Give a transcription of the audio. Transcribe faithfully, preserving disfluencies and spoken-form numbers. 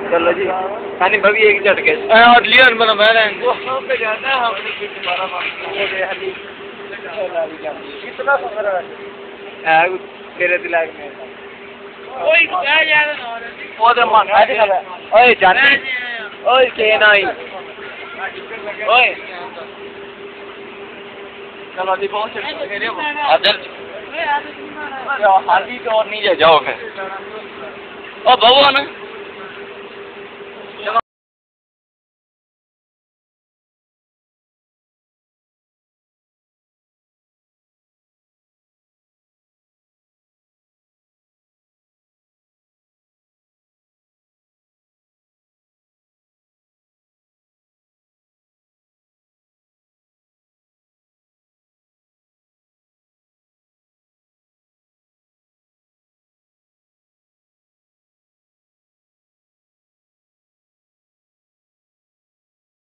चलो जी खानी भवी एक झटके और लियो बना बैठे वो पे जाना है हमने कुछ हमारा कितना सुंदर है तेरे दिलाग में ओए क्या यार ना वो तो मन है ओए जाने ओए के नहीं ओए चलो अभी पहुंच गए अदर हाथी तो और नहीं जाओगे ओ भगवान